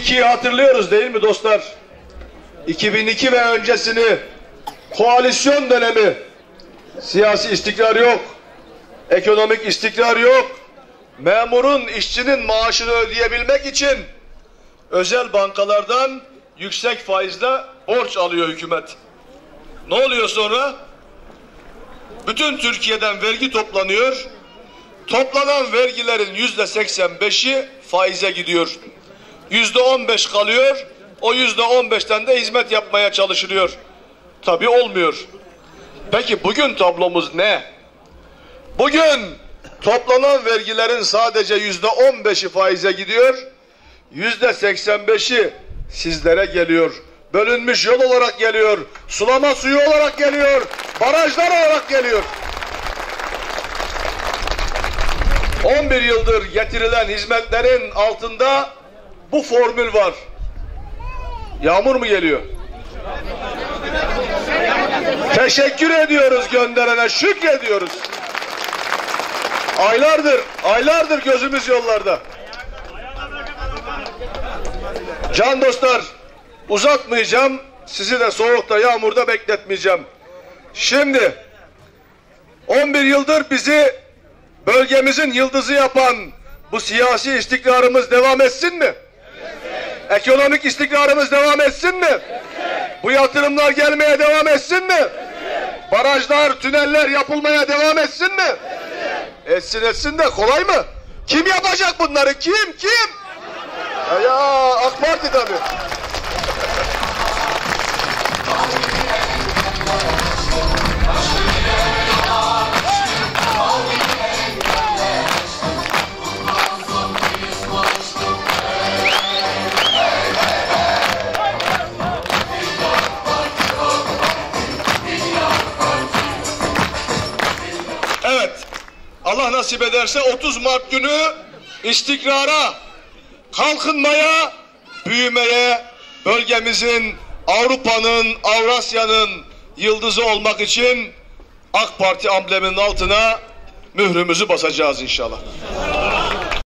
2002'yi hatırlıyoruz değil mi dostlar? 2002 ve öncesini, koalisyon dönemi, siyasi istikrar yok, ekonomik istikrar yok, memurun, işçinin maaşını ödeyebilmek için özel bankalardan yüksek faizle borç alıyor hükümet. Ne oluyor sonra? Bütün Türkiye'den vergi toplanıyor. Toplanan vergilerin %85'i faize gidiyor. %15 kalıyor. O %15'ten de hizmet yapmaya çalışılıyor. Tabii olmuyor. Peki bugün tablomuz ne? Bugün toplanan vergilerin sadece %15'i faize gidiyor. %85'i sizlere geliyor. Bölünmüş yol olarak geliyor. Sulama suyu olarak geliyor. Barajlar olarak geliyor. 11 yıldır getirilen hizmetlerin altında bu formül var. Yağmur mu geliyor? Teşekkür ediyoruz gönderene, şükrediyoruz. Aylardır gözümüz yollarda. Can dostlar, uzatmayacağım, sizi de soğukta, yağmurda bekletmeyeceğim. Şimdi 11 yıldır bizi bölgemizin yıldızı yapan bu siyasi istikrarımız devam etsin mi? Ekonomik istikrarımız devam etsin mi? Bu yatırımlar gelmeye devam etsin mi? Barajlar, tüneller yapılmaya devam etsin mi? Etsin de kolay mı? Kim yapacak bunları? Kim? Ya AK Parti tabii. Evet, Allah nasip ederse 30 Mart günü istikrara, kalkınmaya, büyümeye, bölgemizin, Avrupa'nın, Avrasya'nın yıldızı olmak için AK Parti ambleminin altına mührümüzü basacağız inşallah.